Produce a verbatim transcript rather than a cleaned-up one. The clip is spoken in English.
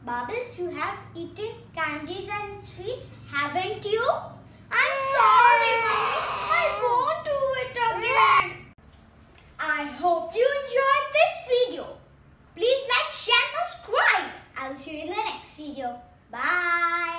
Bubbles, you have eaten candies and sweets, haven't you? I'm sorry, Mommy. I won't do it again. I hope you enjoyed this video. Please like, share, subscribe. I'll see you in the next video. Bye.